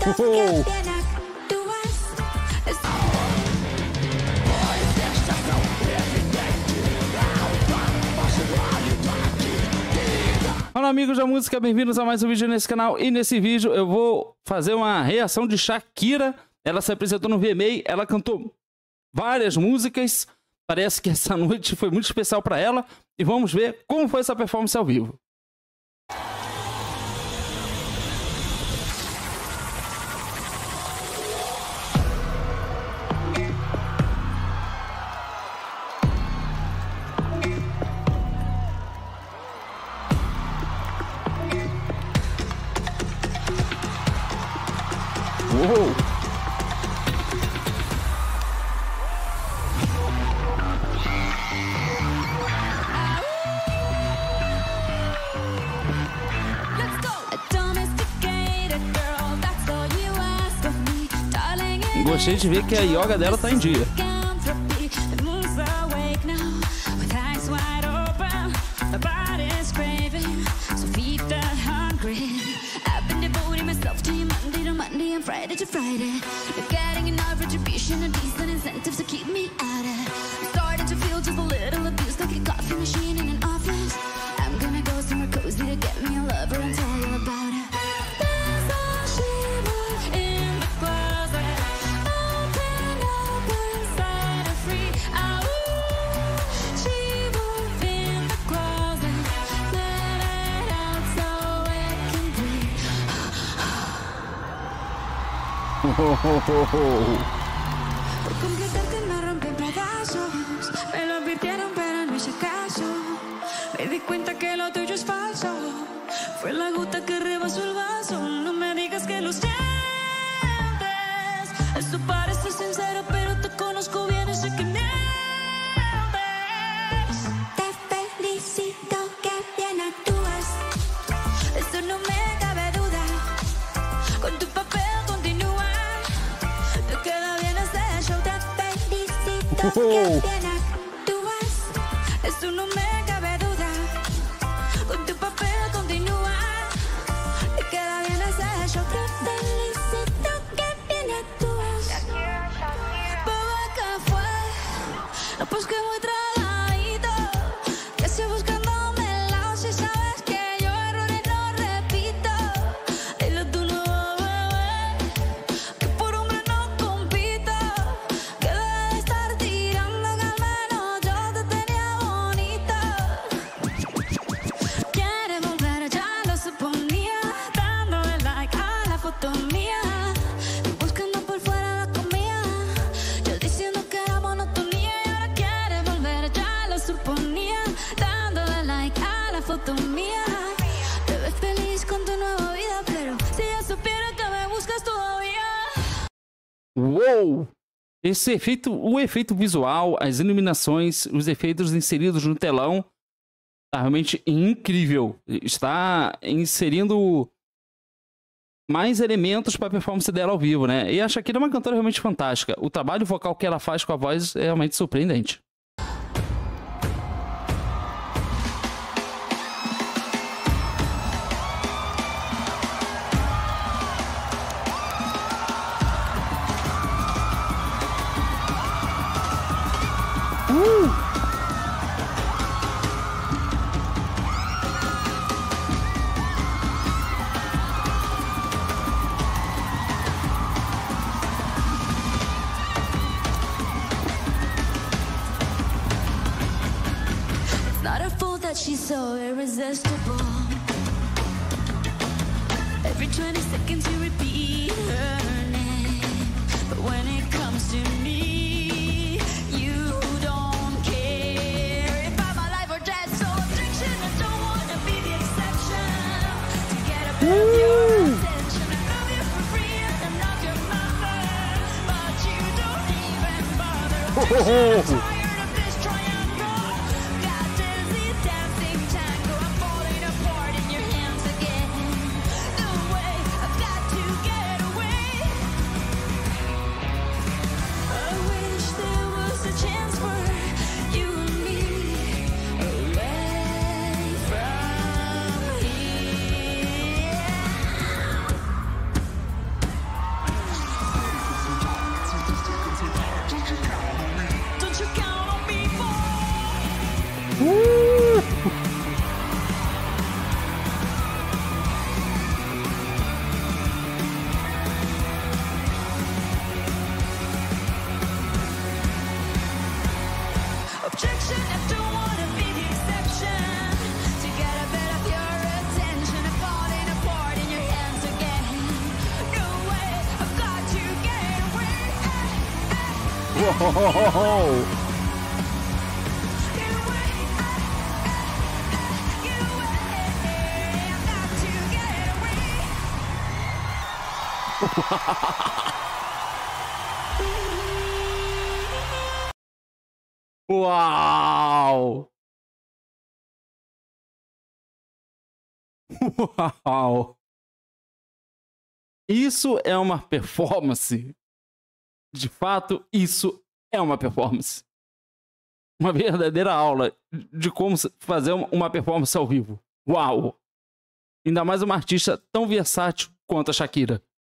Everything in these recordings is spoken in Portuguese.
Oh. Olá amigos da música, bem-vindos a mais um vídeo nesse canal. E nesse vídeo eu vou fazer uma reação de Shakira. Ela se apresentou no VMA, ela cantou várias músicas. Parece que essa noite foi muito especial para ela. E vamos ver como foi essa performance ao vivo. Uou! Gostei de ver que a yoga dela tá em dia. Friday to Friday, you're getting enough retribution and decent incentives to keep me at it. I'm starting to feel just a little abused, like a coffee machine in an office. I'm gonna go somewhere cozy to get me a lover and tell you about it. There's a shiver in the closet, open up inside a free. Shiver in the closet, let it out so it can breathe. Por completarte me rompí en pedazos. Me lo advirtieron pero no hice caso. Me di cuenta que lo tuyo es falso. Fue la gota que rebasó el vaso. No me digas que lo sientes. Esto parece sincero pero te conozco bien y sé que mientes. Te felicito, que bien actúas. Eso no me cabe duda. Con tu papel que bien actúas, eso no me cabe duda. Con tu papel continúa, te queda bien ese show. Te felicito, que bien actúas. Bebé, ¿qué fue? Pues que muy tragadito, que estoy buscándome el lado. Si sabes que yo errores no repito. Dile tú no, bebé, que por hombre no compito. Que debe estar mía. Te ves feliz con tu nueva vida, pero si ella supiera que me buscas todavía. Uou! Esse efeito, o efeito visual, as iluminações, os efeitos inseridos no telão, tá realmente incrível. Está inserindo mais elementos para a performance dela ao vivo, né? E a Shakira é uma cantora realmente fantástica. O trabalho vocal que ela faz com a voz é realmente surpreendente. Not a fool that she's so irresistible. Every 20 seconds you repeat her name, but when it comes to me, you don't care. If I'm alive or dead, so addiction, I don't wanna be the exception. To get a bit of your attention, I love you for free and I'm not your mother, but you don't even bother. I'm tired of this triangle. Got dizzy dancing tango. I'm falling apart in your hands again. No way, I've got to get away. I wish there was a chance for you and me away from here. Uou! Uau! Uau! Isso é uma performance. De fato, isso é uma performance. Uma verdadeira aula de como fazer uma performance ao vivo. Uau! Ainda mais uma artista tão versátil quanto a Shakira.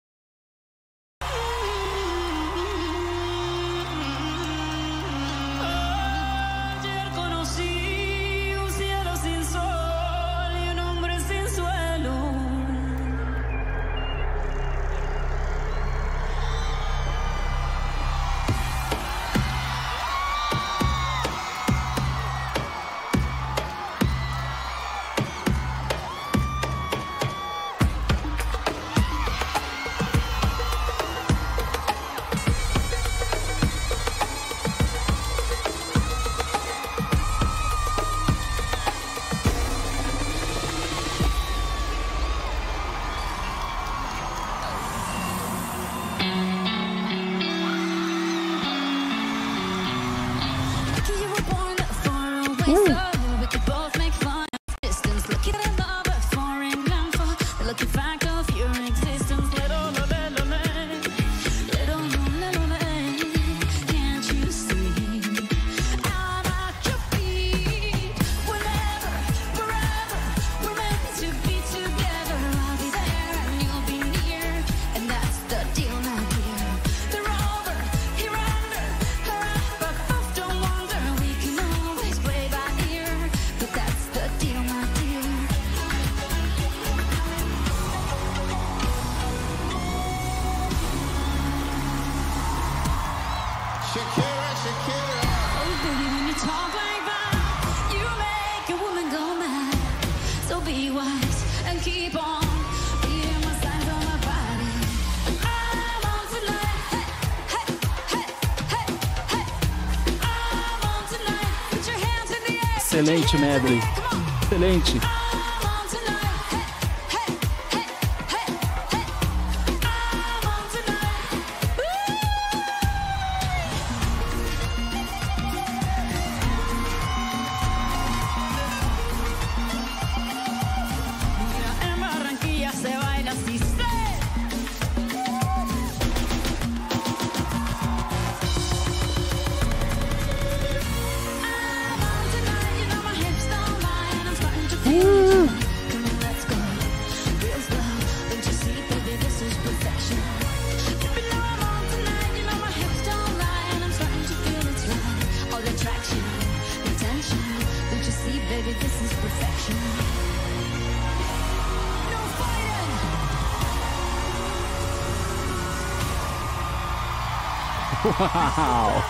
Ayer conocí un cielo sin sol y un hombre sin suelo. Lucky you were born that far away, so we could both make fun of distance. Lucky that I love a foreign land for the lucky fact of your existence. Little, can't you see? I'm at your feet. Whenever, wherever, we're meant to be together. I'll be there and you'll be near, and that's the deal, my dear. They're over, here under, but both don't wonder. We can always play by ear, but that's the deal, my dear. Shakira, Shakira. Oh, baby, when you talk like that, you make a woman go mad. So be wise and keep on beating my signs on my body. I'm on tonight, hey, hey, hey, hey, hey. I'm on tonight. Put your hands in the air. Excelente medley. Come on. Excelente. I'm on tonight, hey, hey, hey, hey, hey. I'm on tonight. Mira, en Barranquilla se baila así, I'm on tonight, you know my hips don't lie, and I'm starting to feel it. Come on, let's go, real slow. Don't you see, baby, this is perfection. You know I'm on tonight, you know my hips don't lie, and I'm starting to feel it's right. All the attraction, the tension. Don't you see, baby, this is perfection. No fighting. Uau!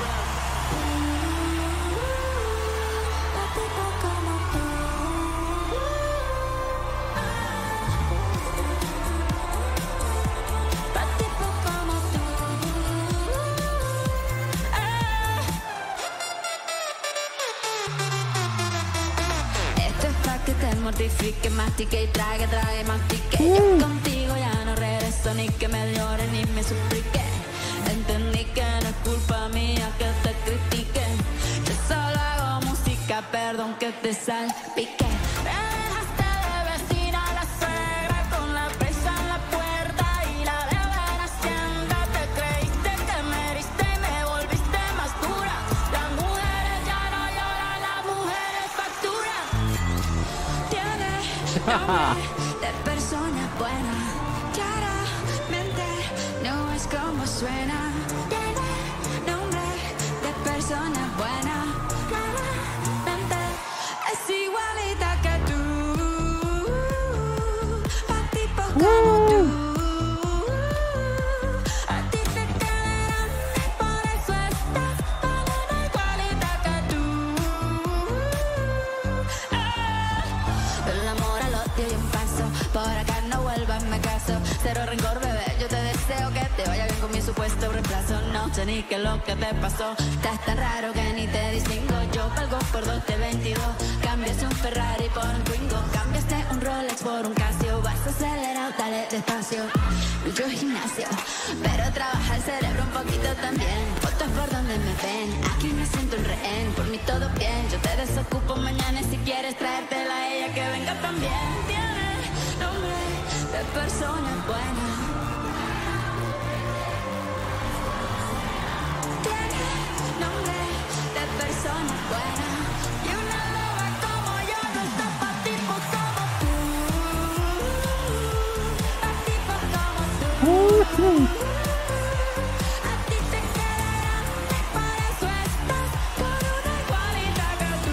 Esto es pa' que te mortifique, mastique y trague, trague, mastique. Yo contigo ya no regreso, ni que me llore ni me suplique. Entendí que no es culpa mía que te critique. Yo solo hago música, perdón que te salpique. Me dejaste de vecina a la suegra con la presa en la puerta y la deuda en Hacienda. Te creíste que me heriste y me volviste más dura. Las mujeres ya no lloran, las mujeres facturan. Tiene nombre de persona buena. Claramente no es como suena. Tiene nombre de persona buena. Claramente es igualita que tú. Pa' tipo como tú. A ti te quedan, por eso estás con una igualita que tú. El amor al odio y un paso. Por acá no vuelvas, me caso. Cero rencor, bebé. Yo te deseo que te vaya bien con mi super. puesto reemplazo. No sé ni qué es lo que te pasó. Estás tan raro que ni te distingo. Yo valgo por 2 de 22. Cambiaste un Ferrari por un Twingo. Cambiaste un Rolex por un Casio. Vas acelerado, dale despacio. Mucho gimnasio, pero trabaja el cerebro un poquito también. Fotos por donde me ven. Aquí me siento un rehén. Por mí todo bien. Yo te desocupo mañana y si quieres traértela a ella que venga también. Tiene nombre de persona buena. Tiene nombre de persona buena. Y una loba como yo no está pa' tipos como tú. Pa' tipos como tú. A ti te queda grande, por eso estás con una igualita que tú.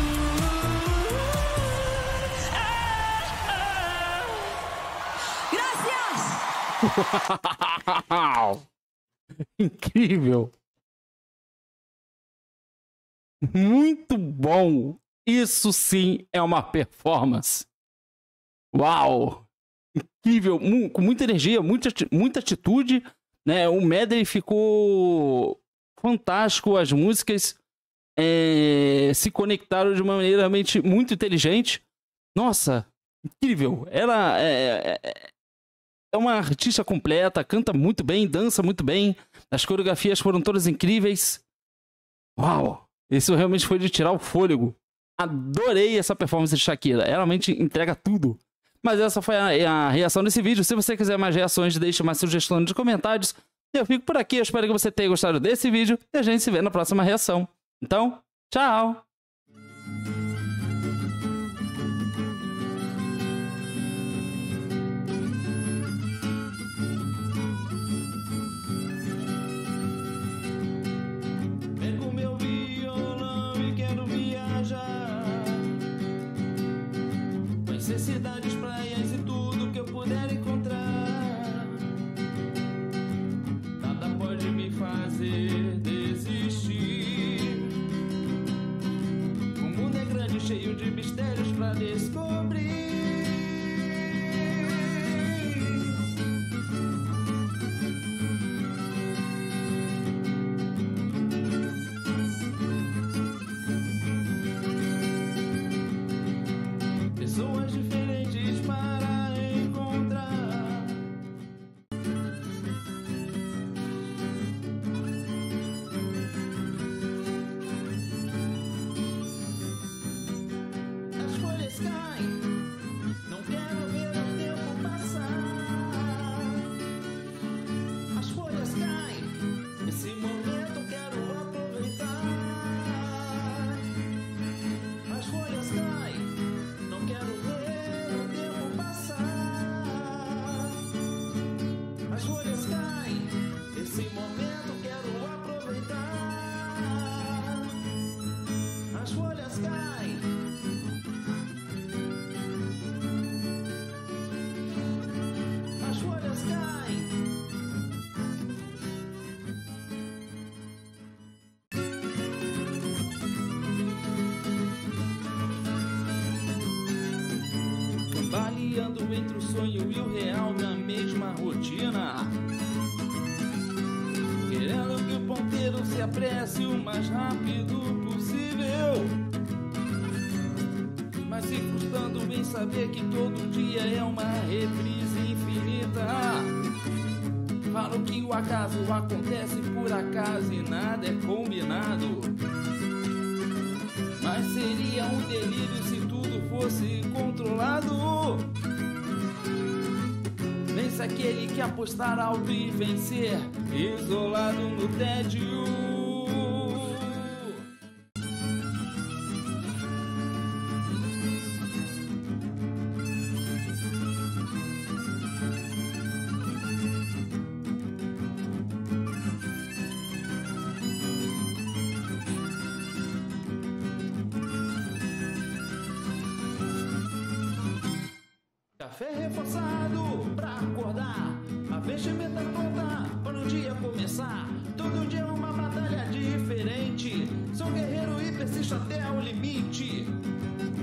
Gracias. Incrível. Muito bom. Isso sim é uma performance. Uau. Incrível. Com muita energia, muita atitude, né? O medley ficou fantástico. As músicas se conectaram de uma maneira realmente muito inteligente. Nossa, incrível. Ela é uma artista completa, canta muito bem, dança muito bem. As coreografias foram todas incríveis. Uau! Isso realmente foi de tirar o fôlego. Adorei essa performance de Shakira. Ela realmente entrega tudo. Mas essa foi a reação desse vídeo. Se você quiser mais reações, deixe uma sugestão nos comentários. Eu fico por aqui. Eu espero que você tenha gostado desse vídeo. E a gente se vê na próxima reação. Então, tchau! Pego meu violão e quero viajar, conhecer cidades, praias e tudo que eu puder encontrar. Nada pode me fazer desistir. O mundo é grande, cheio de mistérios pra descobrir. Pessoas diferentes para encontrar. As folhas caem, não quero ver o tempo passar. As folhas caem, esse momento quero aproveitar. As folhas caem, não quero ver o tempo passar. As folhas caem, esse momento quero aproveitar. As folhas caem. As folhas caem. Cambaleando entre o sonho e o real na mesma rotina, querendo que o ponteiro se apresse o mais rápido possível, mas se frustrando em saber que todo dia é uma reprise infinita. Falo que o acaso acontece por acaso e nada é combinado, mas seria um delírio se tudo fosse controlado. Vence aquele que apostar alto e vencer, isolado no tédio. Café reforçado pra acordar, a vestimenta toda para o dia começar. Todo dia é uma batalha diferente, sou guerreiro e persisto até o limite.